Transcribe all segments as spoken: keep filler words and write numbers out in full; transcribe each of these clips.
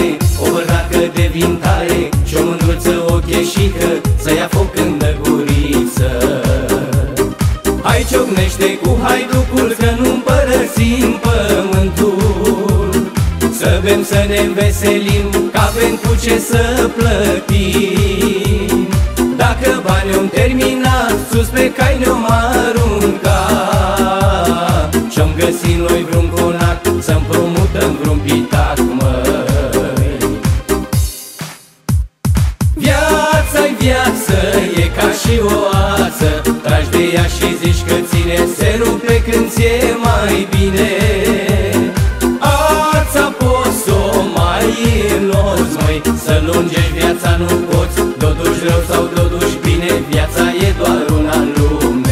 o bărnacă de vin tare și o mândruță o cheșică să ia foc în lăguriță. Hai ciocnește cu haiducul că nu părăsim pământul, să bem să ne înveselim, că avem cu ce să plătim. Dacă banii o-mi terminat, sus pe cai ne-om aruncat, și-om găsit noi vreun conac să împrumutăm vreun pitac, măi. Viața-i viață, e ca și o ață, tragi de ea și zici că ține, se rupe când ți-e mai bine. Ața poți să o mai înnoți, măi, să lungești viața nu poți, de-o duci rău sau de-o duci bine, viața e doar una în lume.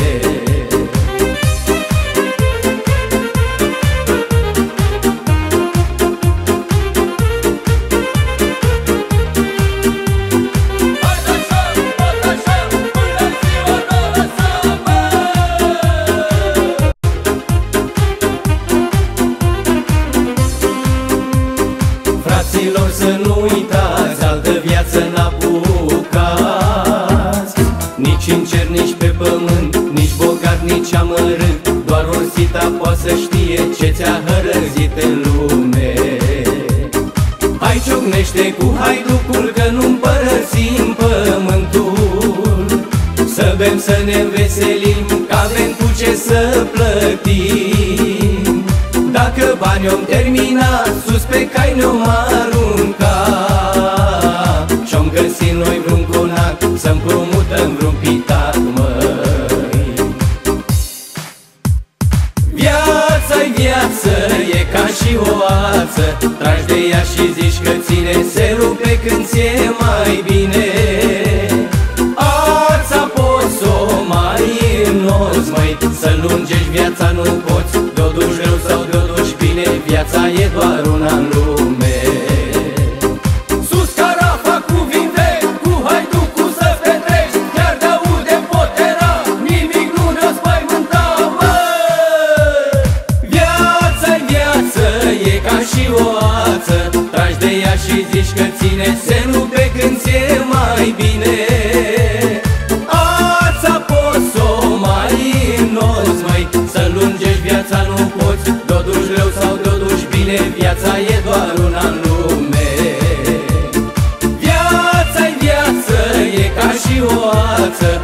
Fraților, să nu uitați, altă viață n-apucați, nici în cer, nici pe pământ, nici bogat, nici amărât, doar orsita poate să știe ce ți-a hărăzit în lume. Hai ciocnește cu haiducul că nu părăsim pământul, să bem să ne înveselim, că avem cu ce să plătim. Dacă banii o-mi terminat, sus pe cai ne-om aruncat, și-om găsit noi vreun conac să împrumutăm vreun pitac, măi. Viața-i viață, e ca și o ață, tragi de ea și zici că ține, se rupe când ți-e mai bine. Ața poți să o mai înnoți, măi, să lungești viața nu poți, de-o duci rău sau de-o duci bine, viața e doar una în lume. Sus carafa cu vin vechi, cu haiducul să petreci, chiar de-aude potera, nimic nu ne-o spăimânta, măi. Viața-i viață, e ca și o ață, tragi de ea și zici că ține, se rupe când ți-e mai bine. Ața poți să o mai înnoți, măi, să lungești viața nu poți, de-o duci rău sau de-o duci bine, viața e doar una în lume. Viața-i viață, e ca și o ață,